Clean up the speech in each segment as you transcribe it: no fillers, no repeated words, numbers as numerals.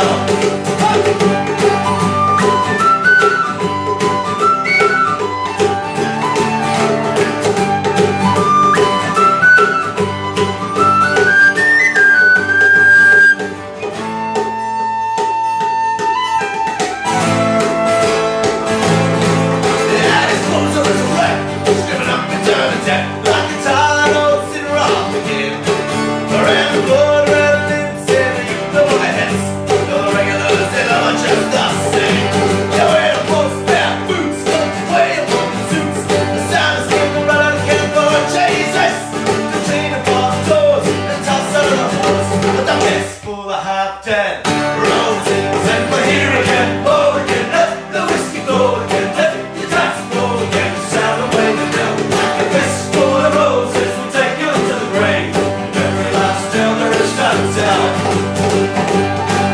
Fistful of half-dead roses, and we're here again, oh again, let the whiskey flow again, let your tax flow again, sound away the bell. A fistful of roses will take you to the grave, every last tale there is to tell.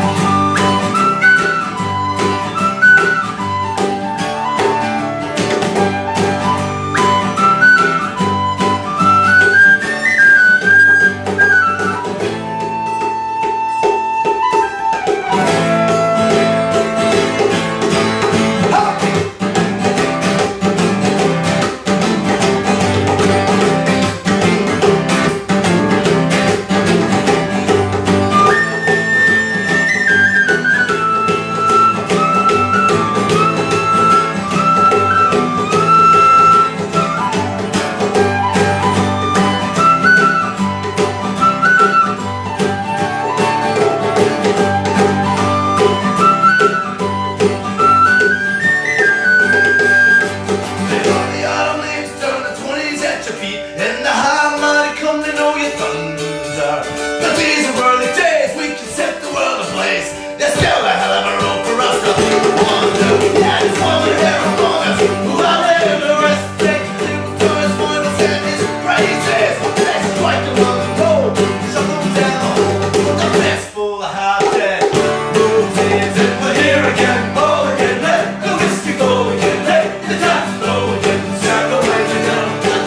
In the high mighty come to know your thunder. But these are early days, we can set the world ablaze. There's still a hell of a road for us to wander. Yeah, there's one here among us who outlive the rest. Take the little to his final and his praises. Let's strike them on the road, shut them down. Put the fistful of half-dead roses, and we're here again, oh again. Let the whiskey go again, let the dance flow again, sound away the down.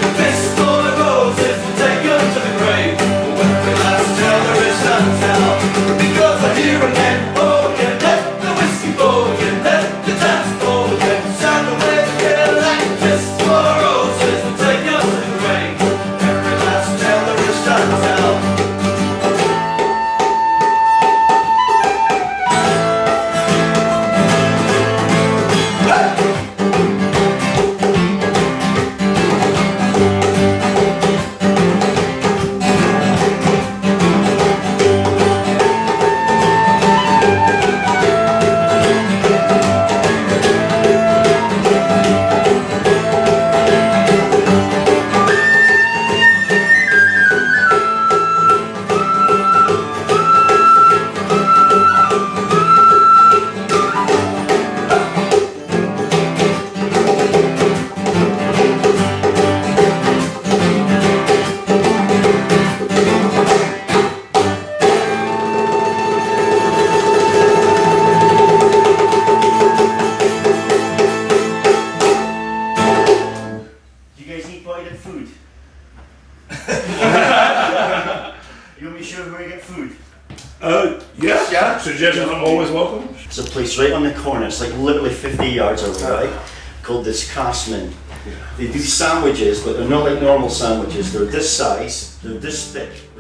Because we're here again, oh again, let the whiskey flow again, let the dance flow again, sound away again, like fistful of roses will take us to the grave. Every last tale there is to tell. Food. You want me to show where you get food? Yeah. Suggestions are always welcome. There's a place right on the corner, it's like literally 50 yards away, right? Called this Craftsman. They do sandwiches, but they're not like normal sandwiches. They're this size, they're this thick.